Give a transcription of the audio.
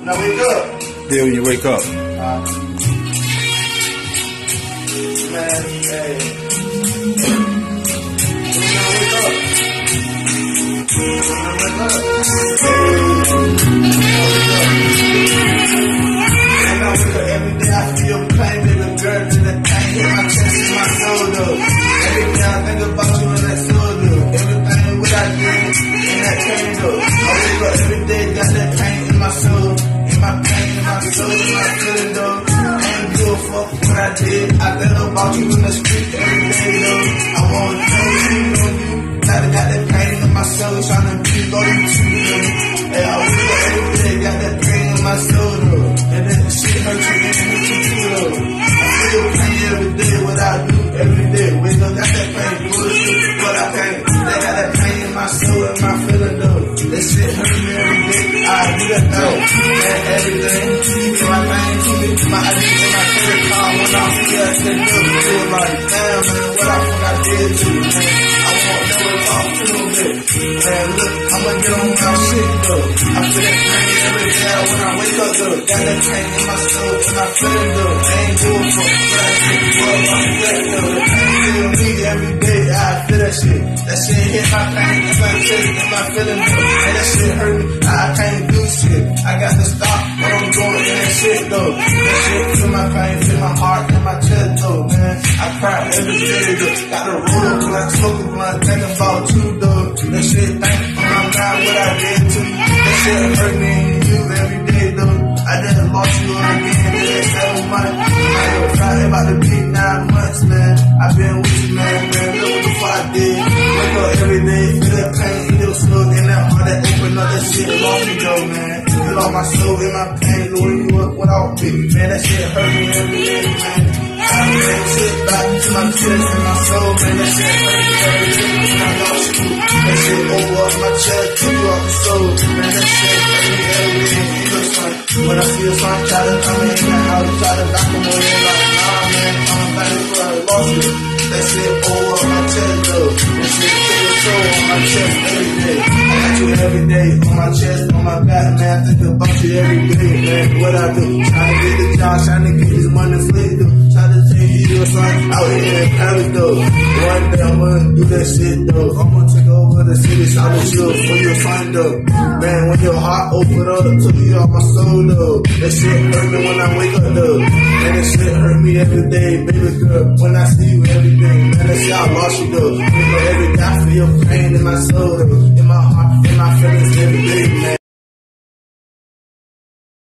When I wake up. Yeah, when you wake up. Man, hey. When I wake up. Every day I feel pain, baby girl, to the pain in my chest and my shoulder. Every day I think about you in that shoulder. Everything what I did in that pain though. I wake up every day, got that pain in my soul, in my pain, in my soul, in my feeling though. I ain't give a fuck what I did. I think about you in the street every day though. I wanna know you, know you. Now I got that pain in my soul, trying to be loyal to you. Hey, I wake up every day, got that pain in my soul though. And then the shit hurt you, and it hurt you though. I feel pain every day, what I do every day. Wake up, got that pain, bullshit, but I can't. They got that pain in my soul and my feeling though. That shit hurt me every day. I do that though. And every day, keep my pain to me. My ID in my credit card when I'm here, I said, no, feel like, damn man, what the fuck I did to you, man. I want to know it all too bit. Man, look, I'ma get on my shit though. I feel that pain every day when I wake up though. Got that pain in my soul and my feeling though. I ain't doing for what I did, what I'm flat though. The pain feel me every day, I feel that shit. That shit hit my pain in my chest and my feeling though. And that shit hurt me, I can't do shit. I got to stop what I'm doing in that shit though. That shit feel my pain, feel my heart and my chest though, man. I cry every day though. Got to roll up like smoking blunt, thinking about you though. That shit think I'm not what I did to you. That shit hurt me and you every day though. I just lost you again in that 7 months. I ain't crying about the big 9 months, man. I been with you, man. Look what the fuck I did. Wake up every day, feel that pain, feel the slug in that heart that open up. That shit lost me though, man. Feel all my soul in my pain, loading you up without me. Man, that shit hurt me every day, man. I bring shit back to my chest and my soul, man. That shit hurt me every day when I lost you. That shit over up my chest, took you off the soul. Man, that shit hurt me every day. When I feel some try to come in the house, try to knock them away, like, nah, man, I'm back for I lost you. That shit over up my chest, though. That shit took a soul on my chest every day. I got you every day, on my chest, on my back, man. I think about you every day, man. What I do? Trying to get the job, trying to get this money free, though. Trying to take you or something out here in Paris, though. One day I'm gonna do that shit, though. I'm gonna take over the city, shout at you for your son, though. Man, when your heart open up, took you off my soul, though. That shit hurt me when I wake up, though. Man, that shit hurt me every day, baby girl. When I see you every day, man, that shit I lost you, though. Every day I feel pain in my soul, though.